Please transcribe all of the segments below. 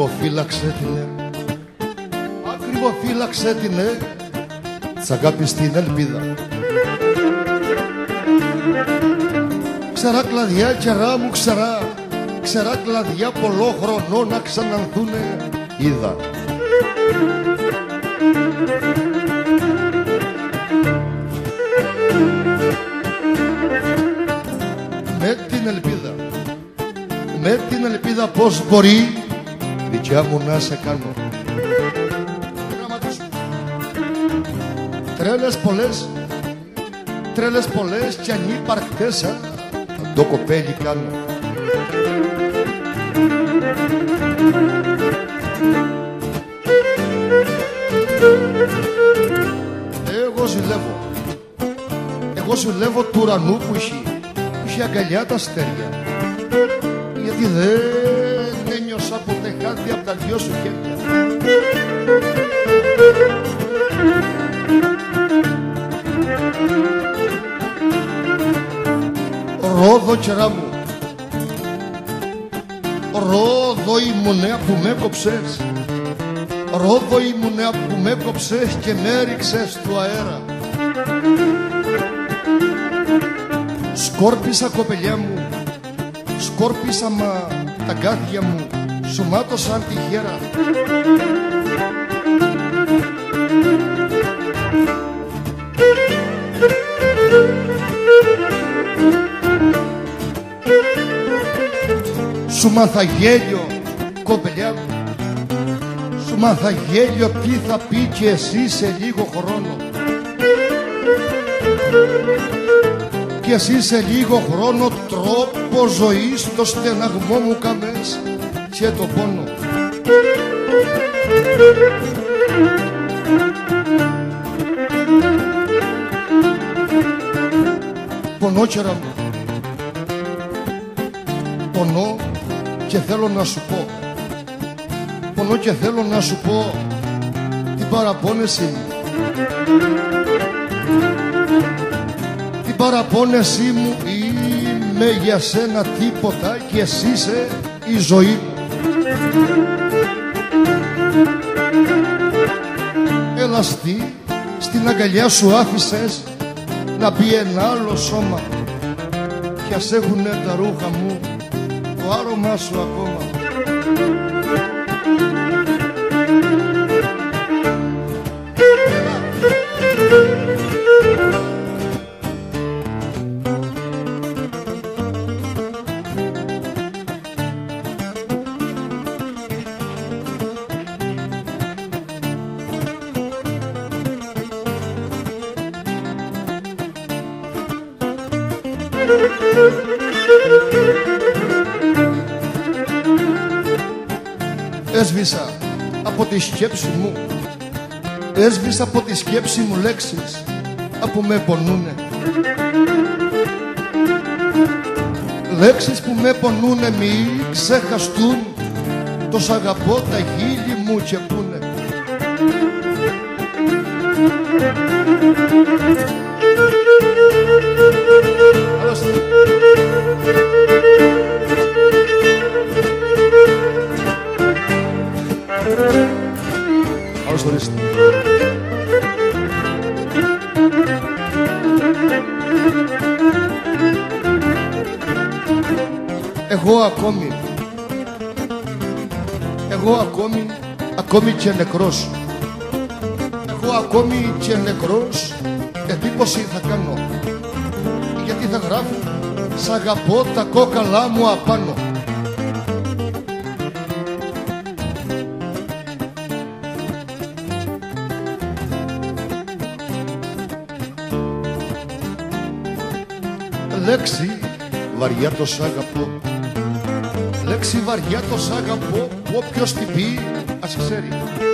Ακριβοφύλαξε την, ακριβοφύλαξε την, της αγάπης την ελπίδα. Ξερά κλαδιά κερά μου ξερά, ξερά κλαδιά πολλό χρονό να ξανανθούνε είδα. Με την ελπίδα, με την ελπίδα πως μπορεί δικιά μου να σε κάνω. Τρέλες πολλές κι ανύπαρκτες το κοπέλι κάνω. Εγώ ζηλεύω του ουρανού που είχε αγκαλιά τα αστέρια, γιατί δεν ένιωσα ποτέ κάτι απ' τα δυο σου χέρια. Ρόδο κερά μου, Ρόδο ήμουνε που με έκοψες, Ρόδο ήμουνε που με έκοψες και με έριξες του αέρα. Σκόρπισα κοπελιά μου, σκόρπισα μα τα γκάθια μου σωμάτωσαν τυχαία. Σου μάθα γέλιο, κοπελιά μου, σου μάθα γέλιο τι θα πει κι εσύ σε λίγο χρόνο. Κι εσύ σε λίγο χρόνο τρόπο ζωής το στεναγμό μου καμές και το πόνο. Πονώ κέρα μου, πονώ και θέλω να σου πω, πονώ και θέλω να σου πω την παραπόνεση μου. Την παραπόνεσή μου είμαι για σένα τίποτα και εσύ είσαι η ζωή μου. Έλα στην αγκαλιά σου άφησες να μπει ένα άλλο σώμα κι ας έχουνε τα ρούχα μου το άρωμά σου ακόμα. Έσβησα από τη σκέψη μου, έσβησα από τη σκέψη μου λέξεις που με πονούνε. Λέξεις που με πονούνε μη ξεχαστούν, το σ' αγαπώ τα χείλη μου και πούνε. Καλώς ορίστε. Εγώ ακόμη και νεκρός, εγώ ακόμη και νεκρός εντύπωση θα κάνω, γιατί θα γράφω σ' αγαπώ τα κόκαλά μου απάνω. Λέξη βαριά το σ' αγαπώ, λέξη βαριά το σ' αγαπώ, που όποιος την πει ας ξέρει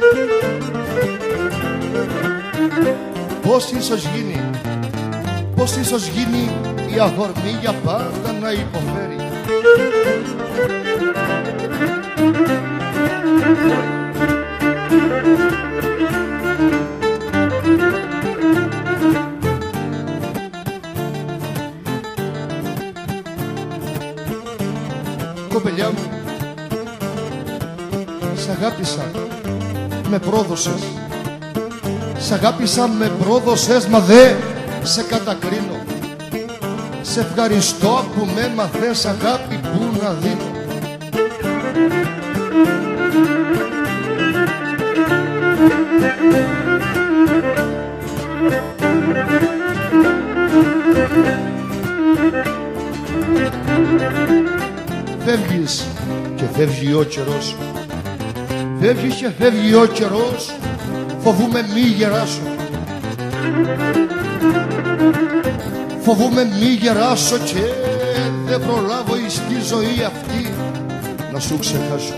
πως ίσως γίνει η αφορμή για πάντα να υποφέρει. Κοπελιά μου, σ' Σ' αγάπησα, με πρόδωσες. Σ' αγάπησα, με πρόδωσες, μα δε σε κατακρίνω. Σε ευχαριστώ που με έμαθες αγάπη που να δίνω. Φεύγεις και φεύγει ο καιρός. Φεύγεις και φεύγει ο καιρός. Φοβούμαι μη γεράσω. Φοβούμαι μη γεράσω και δεν προλάβω στη ζωή αυτή να σου ξεχάσω.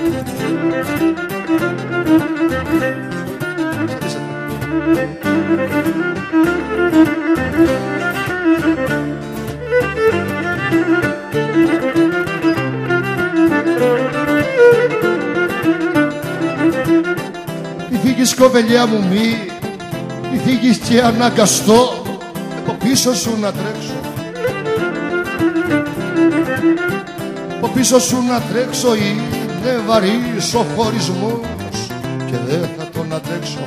Μη φύγεις κοπελιά μου, μη φύγεις και αναγκαστώ από πίσω σου να τρέξω. Από πίσω σου να τρέξω, είναι βαρύς ο χωρισμός και δεν θα τον αντέξω.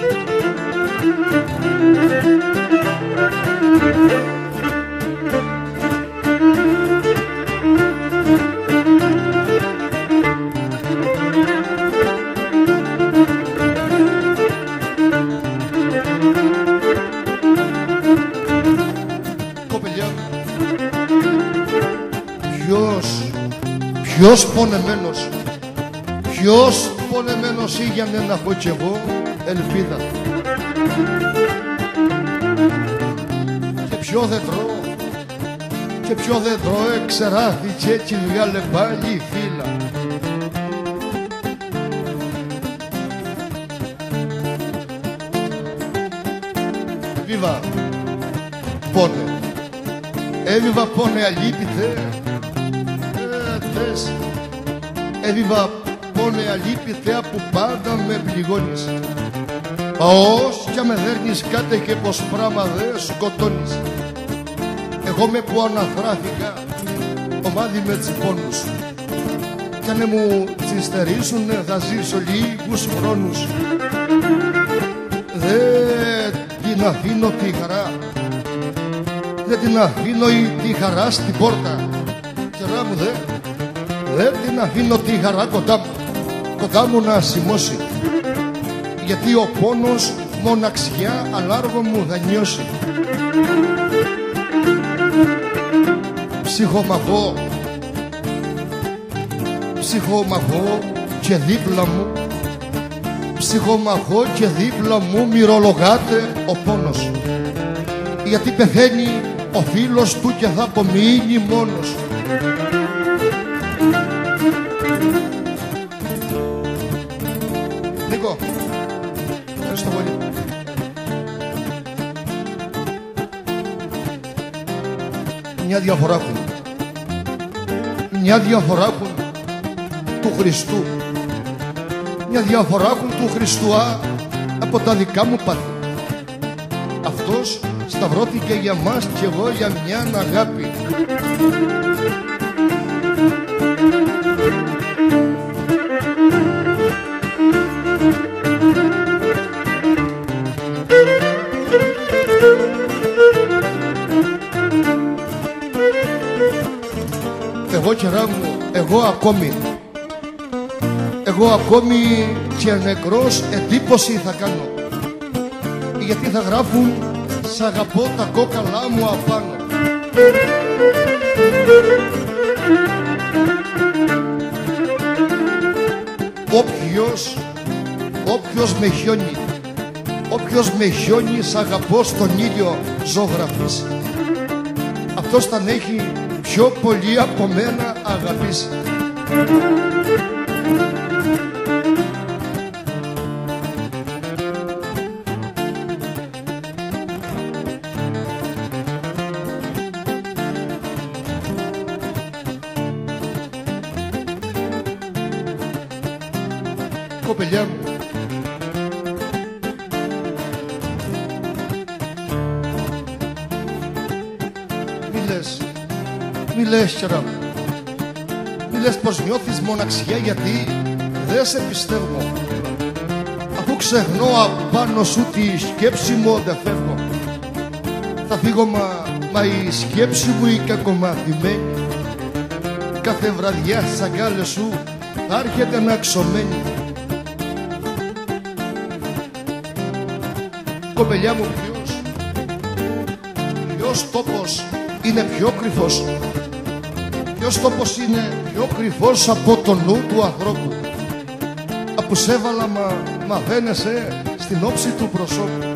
Ποιος πονεμένος, ποιος πονεμένος ήγιανε να έχω κι εγώ ελπίδα. Και ποιο δέντρο, και ποιο δέντρο εξεράθηκε κι βγάλε πάλι η φύλλα. Έβιβα πόνε, έβιβα πόνε αλίπηθε. Έβιβα πόνε αλήπηθέα που πάντα με πληγώνεις. Ως κι με δέρνεις κάτε και πως πράμα δε σκοτώνεις. Εγώ με που αναθράφηκα ομάδι με τσιπώνους. Κι αν μου τσιστερίσουνε θα ζήσω λίγους χρόνους. Δεν την αφήνω τη χαρά, δεν την αφήνω τη χαρά στην πόρτα. Κερά μου δεν την αφήνω τη χαρά κοντά μου να σημώσει. Γιατί ο πόνος μοναξιά αλάργο μου θα νιώσει. Ψυχομαχώ και δίπλα μου, ψυχομαχώ και δίπλα μου μυρολογάται ο πόνος. Γιατί πεθαίνει ο φίλος του και θα απομείνει μόνος. Νίκο, ευχαριστώ πολύ. Μια διαφορά έχουν. Μια διαφορά έχουν του Χριστού. Μια διαφορά έχουν του Χριστού από τα δικά μου πάθη. Αυτός σταυρώθηκε για μας και εγώ για μια αγάπη. Εγώ καιρά μου, εγώ ακόμη και νεκρός εντύπωση θα κάνω. Γιατί θα γράφουν σ' αγαπώ τα κόκαλά μου απάνω. Όποιος με χιόνι σ' αγαπώ στον ήλιο ζωγραφίσει. Αυτός θα έχει πιο πολύ από μένα αγαπήσει. Κοπελιά μου, μη λες καιρά μου, μη λες πως νιώθεις μοναξιά, γιατί δεν σε πιστεύω. Αφού ξεχνώ απάνω σου τη σκέψη μου δεν φεύγω. Θα φύγω μα η σκέψη μου η κακομαθημένη κάθε βραδιά στις αγκάλες σου θα έρχεται να ξωμένη. Κοπελιά μου, ποιος τόπος είναι πιο κρυφός? Ποιος τόπος είναι πιο κρυφός από το νου του ανθρώπου? Απ' σ' έβαλα μα δένεσαι στην όψη του προσώπου.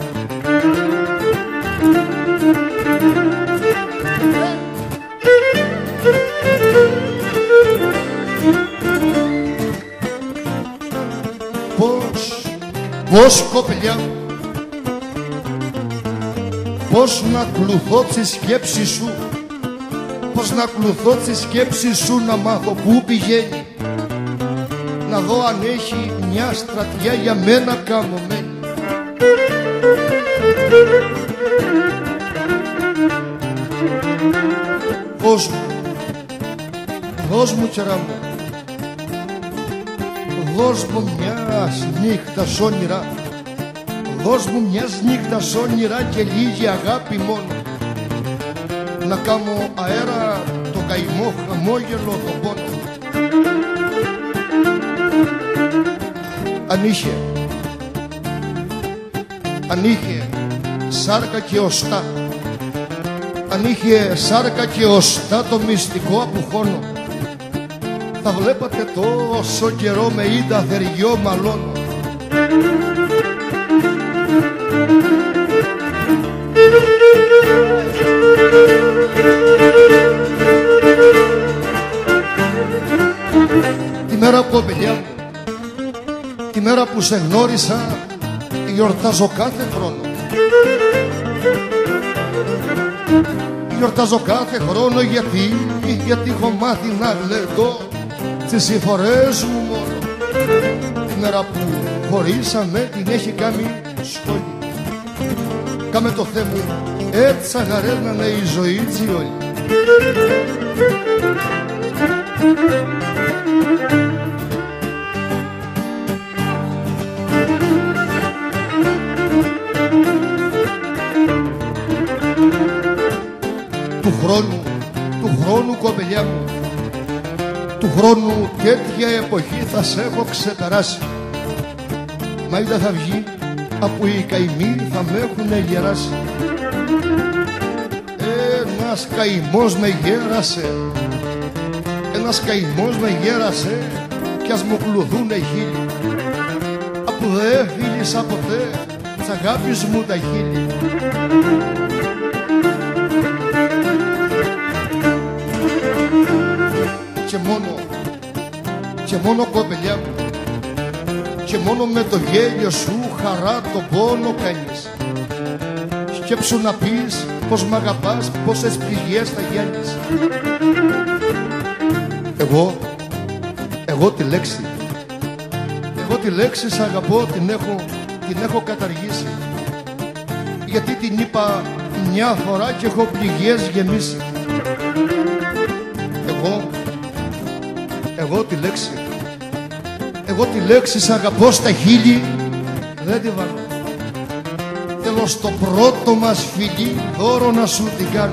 Πώς κοπελιά μου, πώς να κλουθώ τη σκέψη σου, πώς να κλουθώ τη σκέψη σου, να μάθω πού πηγαίνει, να δω αν έχει μια στρατιά για μένα καμωμένη. Δώσ' μου κερά μου, δώσ' μου μιας νύχτας όνειρα, δώσ' μου μιας νύχτας όνειρα και λίγη αγάπη μόνο, να κάνω αέρα το καημό χαμόγελο το πόνο. Αν είχε σάρκα και οστά, αν είχε σάρκα και οστά το μυστικό απουχώνω, θα βλέπατε τόσο καιρό με ίντα θεριό μαλώνω. Τη μέρα κοπελιά μου, τη μέρα που σε γνώρισα, γιορτάζω κάθε χρόνο. Γιορτάζω κάθε χρόνο γιατί έχω μάθει να γλεντώ τις συμφορές μου μόνο. Τη μέρα που χωρίσαμε την έχει κάνει σχόλη. Κάμε το Θεέ μου έτσι αγαρένανε η ζωή τσι όλη. Του χρόνου κοπελιά μου, του χρόνου τέτοια εποχή θα σε έχω ξεπεράσει. Μα είδα θα βγει από οι καημοί θα με έχουνε γεράσει. Ένας καημός με γέρασε, ένας καημός με γέρασε κι ας μου κλουθούνε χείλη. Απ' δε φίλησα ποτέ της αγάπης μου τα χείλη. Και μόνο κοπελιά μου, και μόνο με το γέλιο σου χαρά το πόνο κάνεις. Σκέψου να πεις πως μ' αγαπάς, πόσες πληγές θα γίνεις. Εγώ τη λέξη σ' αγαπώ την έχω καταργήσει. Γιατί την είπα μια φορά και έχω πληγές γεμίσει. Εγώ τη λέξη σ' αγαπώ στα χείλη δεν τη βάλω. Θέλω στο πρώτο μας φιλί δώρο να σου την κάνω.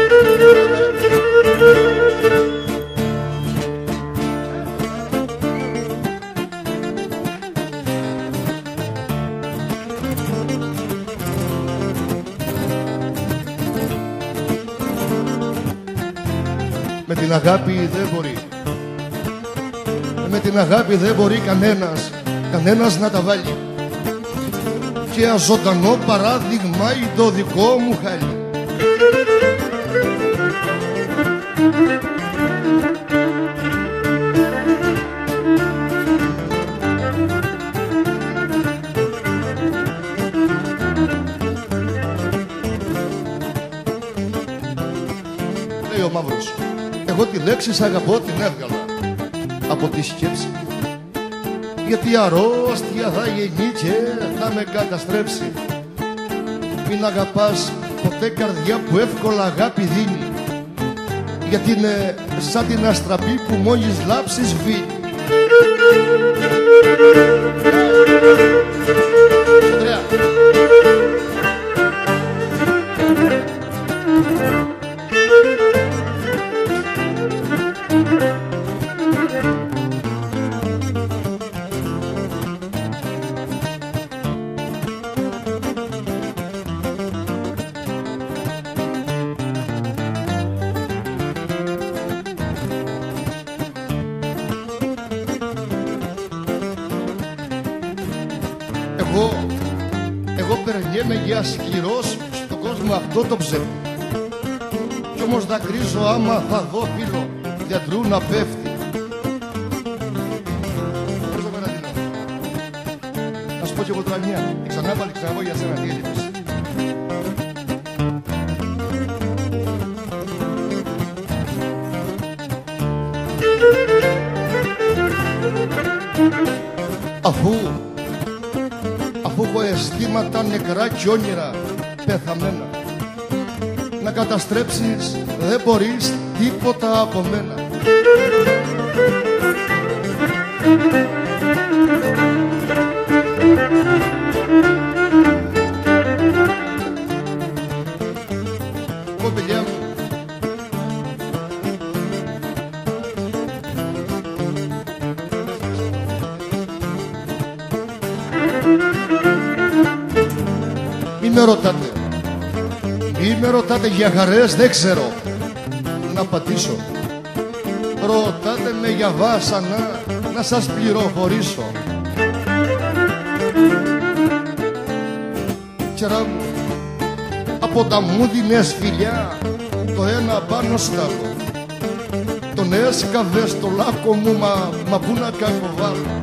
Με την αγάπη δεν μπορεί. Με την αγάπη δεν μπορεί κανένας να τα βάλει. Και αζωντανό παράδειγμα είναι το δικό μου χάλι. Λέει ο Μαύρος, εγώ τη λέξη σ' αγαπώ την έβγαλα από τη σκέψη, γιατί αρρώστια θα γεννεί και θα με καταστρέψει. Μην αγαπάς ποτέ καρδιά που εύκολα αγάπη δίνει, γιατί είναι σαν την αστραπή που μόλις λάψεις σβήνει. Εγώ περνιέμαι για σκληρός στον κόσμο αυτό το ψεύτη. Κι όμως δακρύζω άμα θα δω φίλο γιατρού να πέφτει. Να σου πω κι εγώ τώρα μια. Ξανά πάλι ξανά για σένα τι έλειπες. Αφού έχω αισθήματα νεκρά κι όνειρα πεθαμένα, να καταστρέψεις δεν μπορείς τίποτα από μένα. Κοπηλιά μου, μη με ρωτάτε για χαρές, δεν ξέρω να πατήσω. Ρωτάτε με για βάσανα, να σας πληροφορήσω. Κερά μου, από τα μούδινες φιλιά το ένα πάνω στο άλλο, τον έσκαβε στο λάκκο μου, μα πού να κακοβάλω.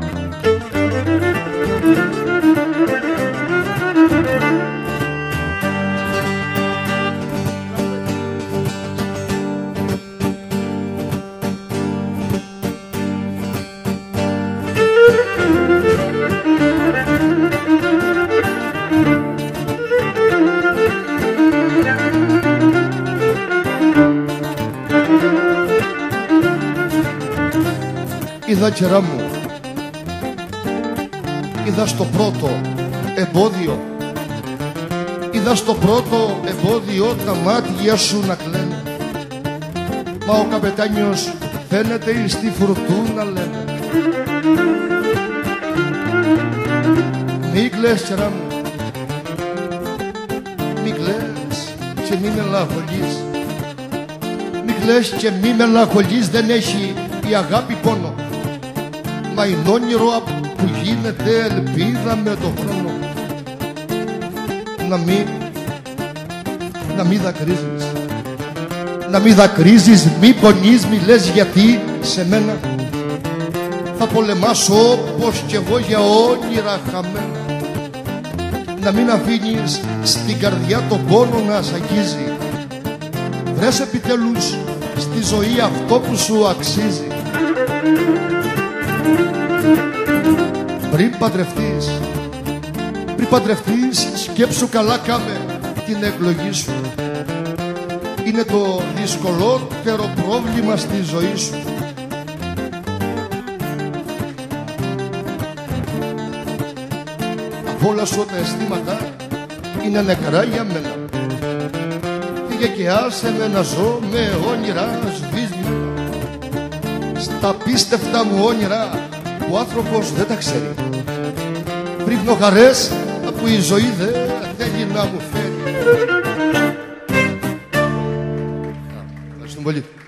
Είδα κερά μου, είδα στο πρώτο εμπόδιο, είδα στο πρώτο εμπόδιο τα μάτια σου να κλαίνε. Μα ο καπετάνιος φαίνεται στη φουρτούνα λένε. Μη κλαις κερά μου, μη κλαις και μη μελαγχολείς. Μη κλαις και μη μελαγχολείς, δεν έχει η αγάπη πόνο. Μα είναι όνειρο που γίνεται ελπίδα με το χρόνο. Να μη δακρύζεις, να μη δακρύζεις, μη πονείς, μη λες γιατί σε μένα θα πολεμάσω όπως κι εγώ για όνειρα χαμένα. Να μην αφήνεις στην καρδιά τον πόνο να σ' αγγίζει. Βρες επιτέλους στη ζωή αυτό που σου αξίζει. Πριν παντρευτείς, σκέψου καλά κάμε την εκλογή σου. Είναι το δυσκολότερο πρόβλημα στη ζωή σου. Από όλα σου τα αισθήματα είναι νεκρά για μένα. Φύγε και άσε με να ζω με όνειρα σβήσμηνα. Στα πίστευτα μου όνειρα που ο άνθρωπος δεν τα ξέρει. Πρίχνω χαρές που η ζωή δεν θέλει να μου φέρει. Ευχαριστούμε πολύ.